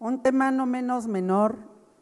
Un tema no menos menor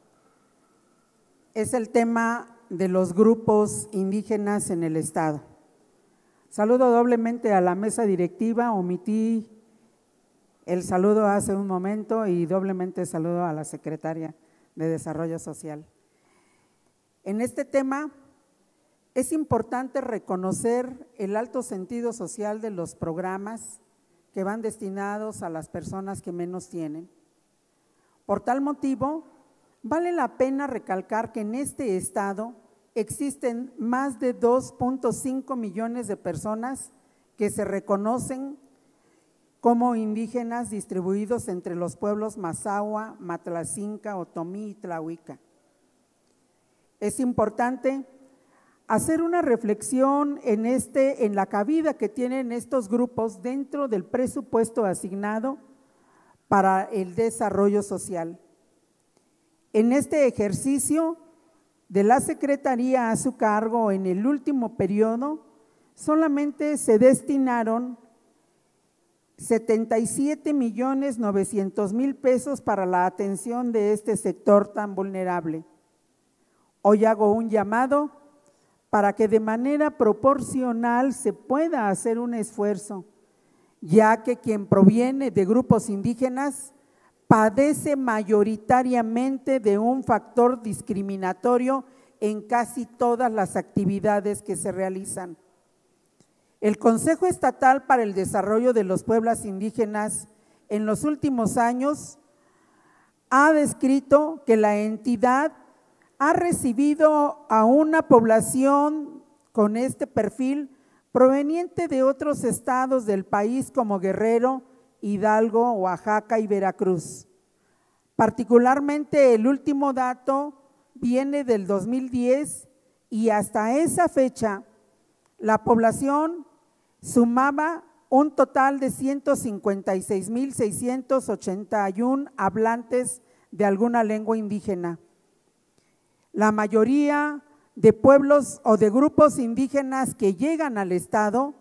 es el tema de los grupos indígenas en el Estado. Saludo doblemente a la mesa directiva, omití el saludo hace un momento y doblemente saludo a la secretaria de Desarrollo Social. En este tema es importante reconocer el alto sentido social de los programas que van destinados a las personas que menos tienen. Por tal motivo, vale la pena recalcar que en este estado existen más de 2.5 millones de personas que se reconocen como indígenas distribuidos entre los pueblos Mazahua, Matlacinca, Otomí y Tlahuica. Es importante hacer una reflexión en la cabida que tienen estos grupos dentro del presupuesto asignado para el desarrollo social. En este ejercicio de la Secretaría a su cargo en el último periodo, solamente se destinaron 77.900.000 pesos para la atención de este sector tan vulnerable. Hoy hago un llamado para que de manera proporcional se pueda hacer un esfuerzo, ya que quien proviene de grupos indígenas padece mayoritariamente de un factor discriminatorio en casi todas las actividades que se realizan. El Consejo Estatal para el Desarrollo de los Pueblos Indígenas en los últimos años ha descrito que la entidad ha recibido a una población con este perfil proveniente de otros estados del país como Guerrero, Hidalgo, Oaxaca y Veracruz. Particularmente el último dato viene del 2010 y hasta esa fecha la población sumaba un total de 156.681 hablantes de alguna lengua indígena. La mayoría de pueblos o de grupos indígenas que llegan al estado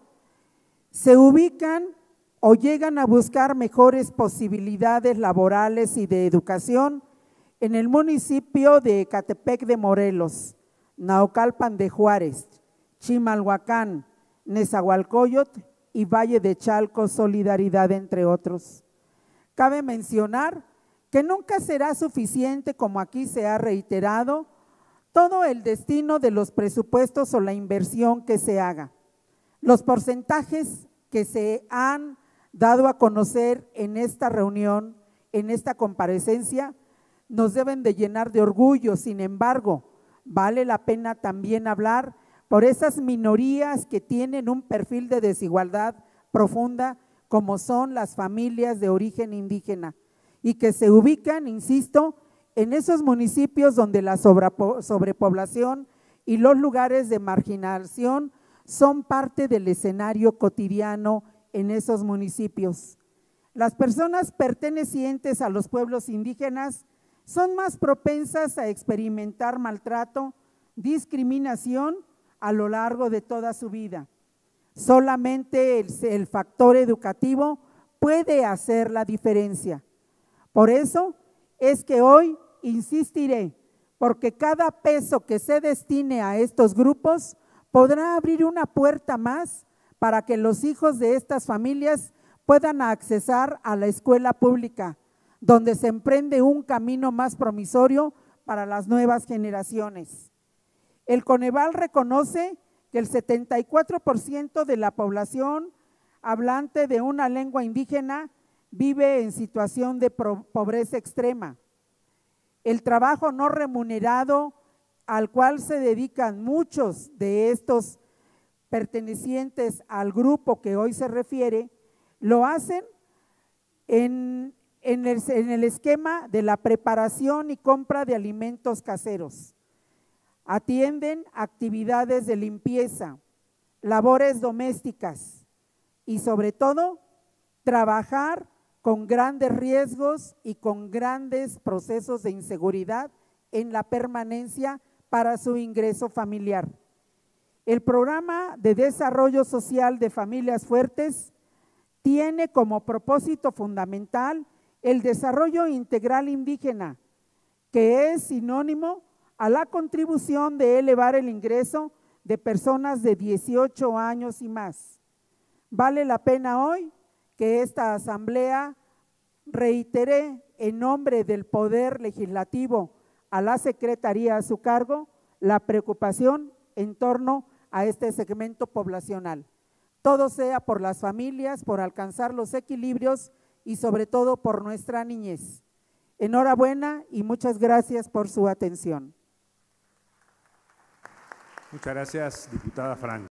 se ubican o llegan a buscar mejores posibilidades laborales y de educación en el municipio de Ecatepec de Morelos, Naucalpan de Juárez, Chimalhuacán, Nezahualcóyotl y Valle de Chalco, Solidaridad, entre otros. Cabe mencionar que nunca será suficiente, como aquí se ha reiterado, todo el destino de los presupuestos o la inversión que se haga. Los porcentajes que se han dado a conocer en esta reunión, en esta comparecencia, nos deben de llenar de orgullo. Sin embargo, vale la pena también hablar por esas minorías que tienen un perfil de desigualdad profunda, como son las familias de origen indígena y que se ubican, insisto, en esos municipios donde la sobrepoblación y los lugares de marginación son parte del escenario cotidiano en esos municipios. Las personas pertenecientes a los pueblos indígenas son más propensas a experimentar maltrato, discriminación a lo largo de toda su vida. Solamente el factor educativo puede hacer la diferencia. Por eso es que hoy insistiré, porque cada peso que se destine a estos grupos podrá abrir una puerta más para que los hijos de estas familias puedan accesar a la escuela pública, donde se emprende un camino más promisorio para las nuevas generaciones. El Coneval reconoce que el 74% de la población hablante de una lengua indígena vive en situación de pobreza extrema. El trabajo no remunerado al cual se dedican muchos de estos pertenecientes al grupo que hoy se refiere, lo hacen en el esquema de la preparación y compra de alimentos caseros. Atienden actividades de limpieza, labores domésticas y sobre todo trabajar con grandes riesgos y con grandes procesos de inseguridad en la permanencia para su ingreso familiar. El programa de desarrollo social de familias fuertes tiene como propósito fundamental el desarrollo integral indígena, que es sinónimo a la contribución de elevar el ingreso de personas de 18 años y más. Vale la pena hoy que esta asamblea reitere en nombre del Poder Legislativo a la Secretaría a su cargo la preocupación en torno a este segmento poblacional. Todo sea por las familias, por alcanzar los equilibrios y sobre todo por nuestra niñez. Enhorabuena y muchas gracias por su atención. Muchas gracias, diputada Frank.